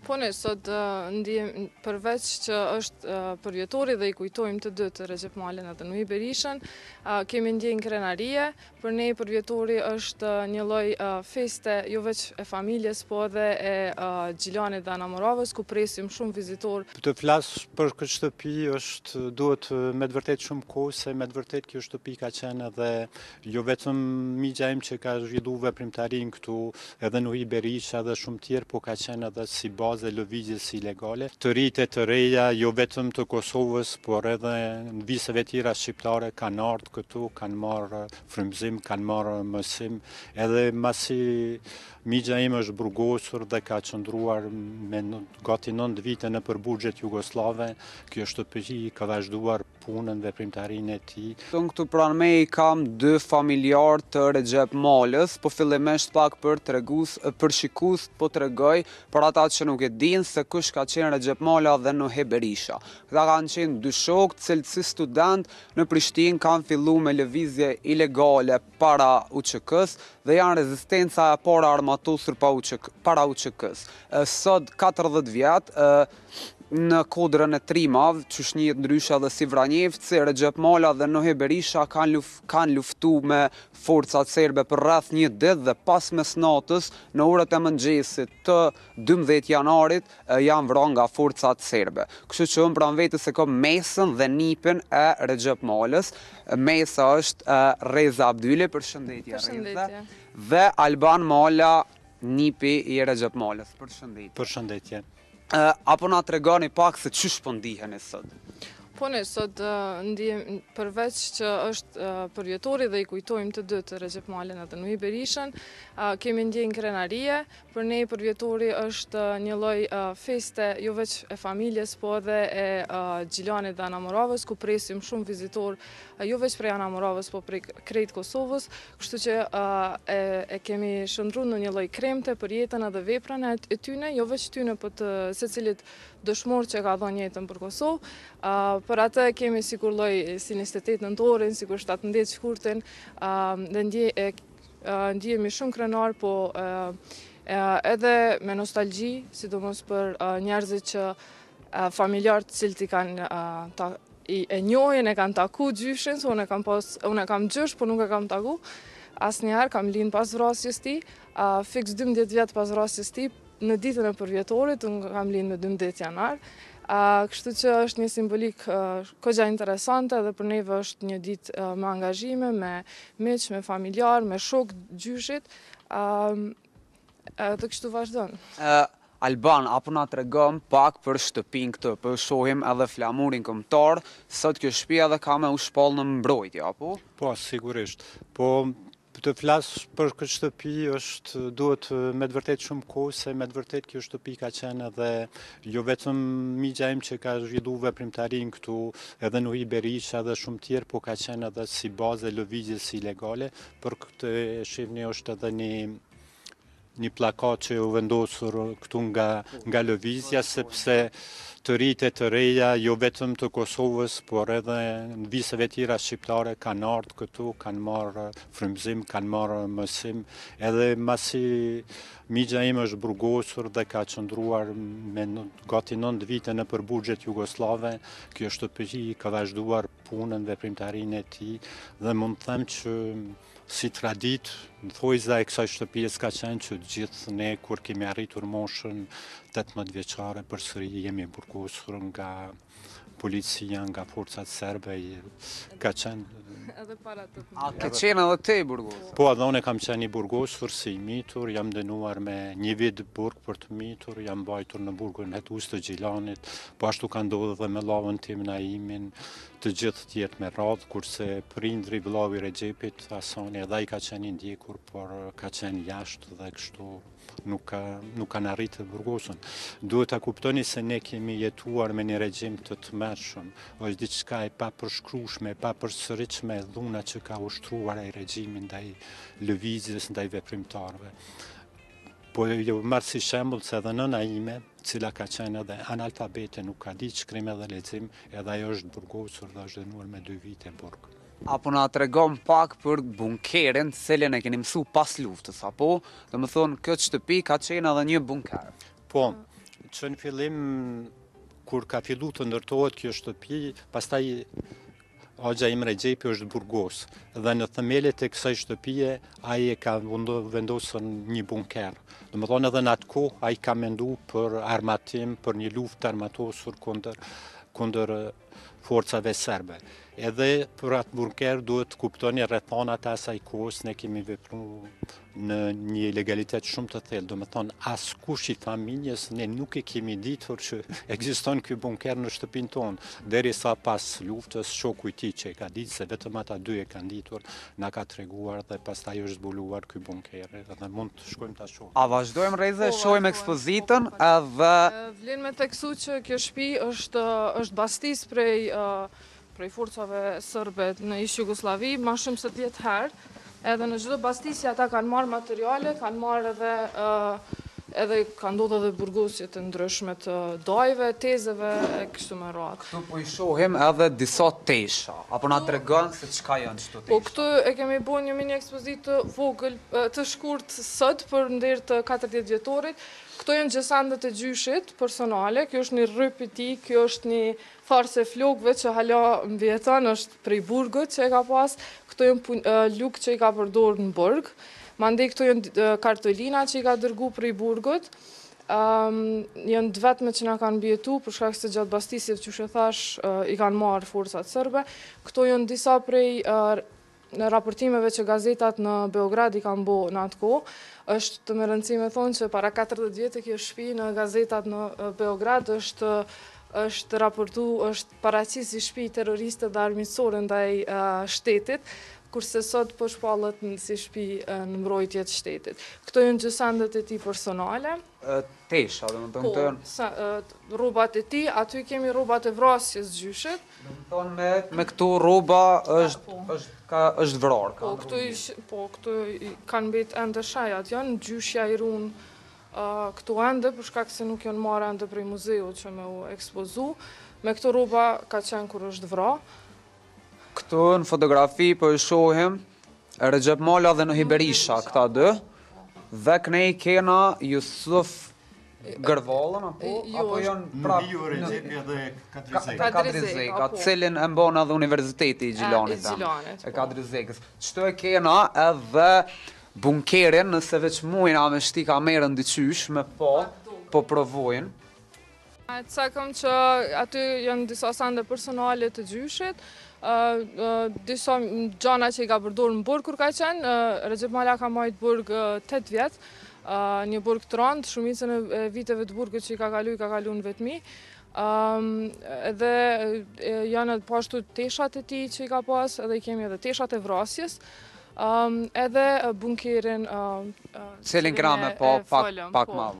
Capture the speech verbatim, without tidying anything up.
Po ne, sot uh, ndihem përveç që është uh, përvjetori dhe i kujtojmë të dy të Recep Malin edhe Nuhi Berishën, uh, kemi ndjenjë krenarie, për ne përvjetori është uh, një lloj uh, feste jo veç e familjes, po edhe e uh, Gjilanit dhe Anamoravës, ku presim shumë vizitor. Të flas për këtë shtëpi është duhet me të vërtet shumë kohë, se me të vërtet kjo shtëpi ka qenë edhe jo vetëm migja im që ka zhvillu veprimtarin këtu, edhe Nuhi Berisha dhe shumë tjerë, po ka qenë edhe si bazë e lëvizjes ilegale. Të rritë e të reja, jo vetëm të Kosovës, por edhe në viseve tjera shqiptare kanë ardhur këtu, kanë marrë frymëzim, kanë marrë mësim, edhe masi migja im është burgosur dhe ka qëndruar me gati nëntë vite në përburgjet jugoslave, kjo shtëpi ka vazhduar punën dhe veprimtarinë e tij. Unë këtu pranë me i kam dy familjar të Recep Malës, po fillimisht pak për tregus, për shikus, po tregoj për ata që nuk e dinë se kush ka qenë Recep Mala dhe Nuhi Berisha. Këta kanë qenë dy shokë, cilët si student në Prishtinë kanë fillu me lëvizje ilegale para U Q K-s dhe janë rezistenca e para armatosur para U Q K-s. Sot katërdhjetë vjet, në kodrën e trimave, që shnihet ndryshe dhe si Vranjevci, Recep Mala dhe Nuhi Berisha kanë, luf, kanë luftu me forcat serbe për rreth një ditë dhe pas mesnatës në orët e mëngjesit të dymbëdhjetë janarit janë vrarë nga forcat serbe. Kështu që unë pranë vetes e kam mesën dhe nipin e Recep Malës. Mesa është Reza Abdyli, përshëndetje Reza, dhe Alban Mala, nipi i Recep Malës. Përshëndetje. Përshëndetje. Uh, apo na tregoni pak se çish po ndiheni sot? Po ne, sot uh, ndihem përveç që është uh, përvjetori dhe i kujtojmë të dy të Recep Malin edhe Nuhi Berishën, uh, kemi ndjenjë krenarie, për ne përvjetori është uh, një lloj uh, feste jo veç e familjes, po edhe e uh, Gjilanit dhe Anamoravës, ku presim shumë vizitor, uh, jo veç prej Anamoravës, po prej krejt Kosovës, kështu që uh, e, e kemi shndruar në një lloj kremte për jetën edhe veprën e tyne, jo veç tyne, po të secilit dëshmor që ka dhënë jetën për Kosovë. Uh, për atë kemi sikur lloj si njëzet e tetë nëntorin, sikur shtatëmbëdhjetë shkurtin, uh, dhe ndje, e, uh, ndjehemi shumë krenar, po uh, uh, edhe me nostalgji, sidomos për uh, njerëzit që uh, familjarët cilët i kanë uh, ta, i, e njohin, e kanë taku gjyshin, so unë e kam, pas, unë e kam gjysh, po nuk e kam taku. Asnjëherë kam lind pas vrasjes tij, uh, fiks dymbëdhjetë vjet pas vrasjes tij, në ditën e përvjetorit, unë kam lind në dymbëdhjetë janar. Uh, kështu që është një simbolik uh, kogja interesante dhe për neve është një ditë uh, me angazhime, me miq, me familjar, me shok gjyshit, uh, uh, dhe kështu vazhdon. Uh, Alban, apo na tregon pak për shtëpinë këtë, për shohim edhe flamurin kombëtar, sot kjo shtëpi edhe ka me u shpall në mbrojtje, apo? Po, sigurisht. Po, të flas për këtë shtëpi është duhet me të vërtet shumë kohë, se me të vërtet kjo shtëpi ka qenë edhe jo vetëm migja im që ka zhvillu veprimtarin këtu, edhe Nuhi Berisha dhe shumë tjerë, po ka qenë edhe si bazë e lëvizjes ilegale. Për këtë e shihni është edhe një një plakat që u vendosur këtu nga, nga lëvizja, sepse të rritë e të reja, jo vetëm të Kosovës, por edhe në viseve tjera shqiptare kanë ardhur këtu, kanë marrë frymëzim, kanë marrë mësim, edhe masi migja im është burgosur dhe ka qëndruar me gati nëntë vite në përburgjet jugoslave, kjo shtëpi ka vazhduar punën dhe veprimtarinë e tij, dhe mund të them që si tradit, në thojza e kësaj shtëpijës ka qenë që gjithë ne, kur kemi arritur moshën tetëmbëdhjetë vjeçare, përsëri jemi burgosur nga policia, nga forcat serbe, ka qenë... Edhe para të A ke qenë edhe te burgosur? Po, edhe unë kam qenë i burgosur si i mitur, jam dënuar me një vit burg për të mitur, jam mbajtur në burgun Hetus të Gjilanit, po ashtu ka ndodhur dhe me llavën tim Naimin, të gjithë tjerë me radhë, kurse prindri vëllau i Recepit, Hasani, edhe ai ka qenë i ndjekur, por ka qenë jashtë dhe kështu nuk, ka, nuk kanë arritë të burgosun. Duhet ta kuptoni se ne kemi jetuar me një regjim të tmerrshëm, është diçka e papërshkrueshme, e papërsëritshme, dhuna që ka ushtruar ai regjimi ndaj lëvizjes, ndaj veprimtarëve. Po jo marr si shembull se edhe nëna ime, cila ka qenë edhe analfabete, nuk ka ditë shkrim edhe lexim, edhe ajo është burgosur dhe është dënuar me dy vite burg. Apo na tregon pak për bunkerin, cilën e keni mësuar pas luftës, apo? Domethënë, këtë shtëpi ka qenë edhe një bunker. Po, që në fillim, kur ka fillu të ndërtohet kjo shtëpi, pastaj Hoxha Imre Xhepi është burgos dhe në themelet e kësaj shtëpie ai e ka vendosur një bunker. Domethënë edhe në atë kohë ai ka menduar për armatim, për një luftë armatosur kundër kundër forcave serbe. Edhe për atë bunker duhet kuptoni rrethonat e asaj kohës ne kemi vepruar në një legalitet shumë të thellë. Domethënë askush i familjes ne nuk e kemi ditur që ekziston ky bunker në shtëpinë tonë, derisa pas luftës shoku i tij që e ka ditë se vetëm ata dy e kanë ditur, na ka treguar dhe pastaj është zbuluar ky bunker dhe mund të shkojmë ta shohim. A vazhdojmë Reze, Po, shohim vazhdojmë, ekspozitën po, po. edhe Vlen me teksu që kjo shtëpi është është bastis prej uh, prej forcave sërbe në ish Jugosllavi, ma shumë se dhjetë herë, edhe në çdo bastisje ata kanë marrë materiale, kanë marrë edhe uh, edhe kanë ndodhur edhe burgosje të ndryshme të dajve, tezeve e kështu me radhë. këtu po i shohim edhe disa tesha, apo na tregon se çka janë çto Po tesha. këtu e kemi bërë një mini ekspozitë të vogël, të shkurt sot për nder të katërtadhjetë vjetorit. Këto janë gjesandet e gjyshit personale, kjo është një rryp i tij, kjo është një farse flokëve që hala mbjeton, është prej burgut që e ka pas, këto janë luk që i ka përdorur në burg. Mandej këto janë kartolina që i ka dërgu prej burgut. Um, janë të vetme që na kanë mbjetu, për shkak se gjatë bastisjeve që që thash uh, i kanë marrë forcat serbe. Këto janë disa prej uh, në raportimeve që gazetat në Beograd i kanë bo në atë kohë. Është të më rëndësi me thonë që para katërtadhjetë vjetë kjo shtëpi në gazetat në Beograd është është raportu, është paraqis si shtëpi terroriste dhe armiqësore ndaj uh, shtetit, kurse sot po shpallet si shtëpi në mbrojtje të shtetit. Këto janë gjësandet e tij personale. Tesha, domethënë Po, këto janë sa, uh, rrobat e tij, aty kemi rrobat e vrasjes gjyshit. domethënë me me këto rroba është Po. është ka është vrarë. Po, këtu i, po, këtu i kanë mbet ende shajat janë, gjyshja i runë uh, këtu ende, për shkak se nuk janë marrë ende prej muzeu që me u ekspozu. Me këto rroba ka qenë kur është vra. Këtu në fotografi po i shohim Recep Mala dhe Nuhi Berisha, këta dy. Dhe këne i kena Jusuf Gërvallën, apo, Jo, apo është- janë prap Nuhiu Rexhepi dhe Kadri Zeki. Ka- Kadri Kadri Zeka, Zeka, po. cilin e mbon edhe Universiteti i Gjilanit. E, i Gjilanit, E po. Kadri Zekës. Çto e kena edhe bunkerin, nëse veç mujna me shti kamerën dyqysh, me po, po provojnë. E cakëm që aty janë disa sande personale të gjyshit, uh, uh, disa gjana që i ka përdorur në burg kur ka qenë, uh, Recep Mala ka majt burg uh, tetë vjet, uh, një burg të rëndë, shumicën e viteve të burgut që i ka kalu, i ka kalu në vetmi. Um, edhe e, janë edhe pashtu teshat e tij që i ka pas, edhe i kemi edhe teshat e vrasjes. Um, edhe uh, bunkerin uh, uh, Cilin kena me e- po e pak, folëm, pak po. ma